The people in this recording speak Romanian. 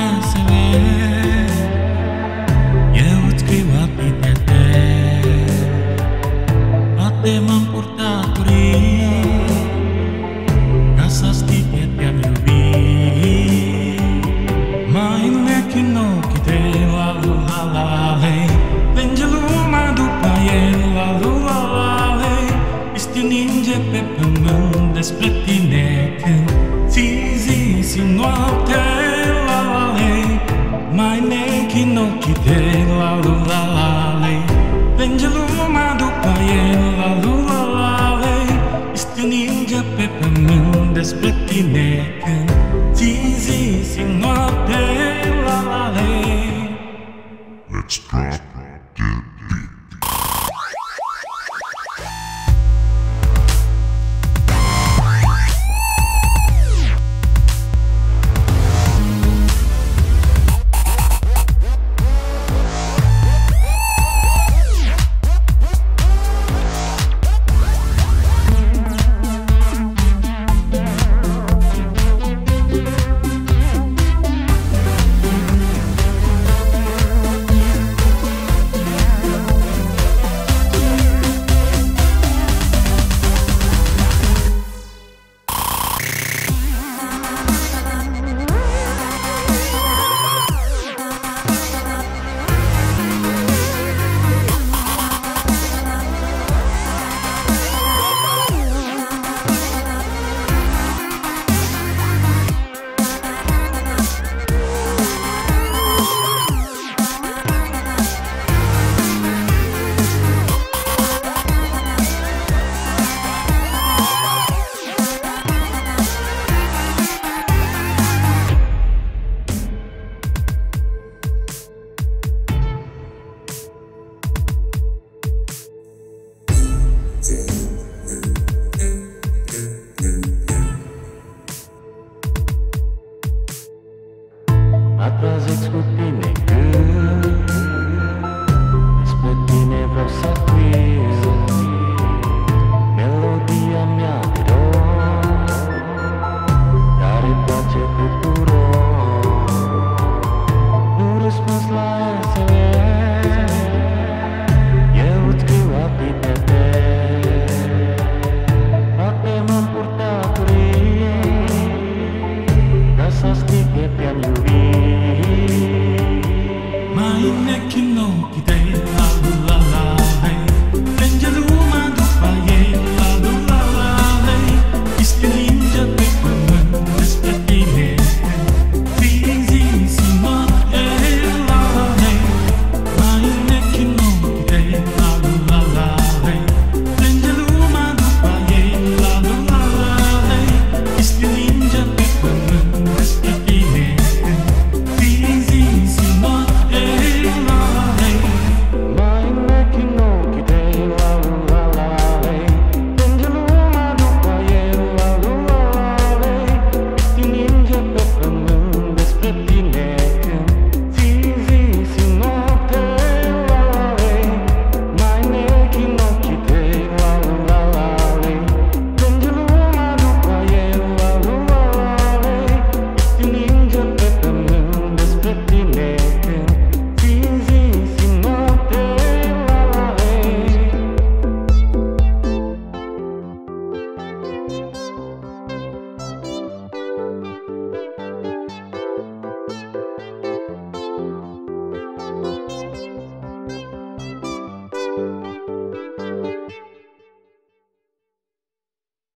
Eu îți scriu arpeggiate, Poate m-am purtat urit, ca să știi că te-am iubit. Mai inec în ochii tăi, lal-la-lei, plânge lumea după el, lal-la-lei. Ești un ninge pe pământ, despre tine când ți zi noapte, lal-la-lei. Mai inec în ochii tăi, lal-la-lei, plânge lumea după el, lal-la-lei. Ești un ninge pe pământ, despre tine când ți zi noapte, lal-la-lei. Let's drop the beat. Mă trezesc cu tine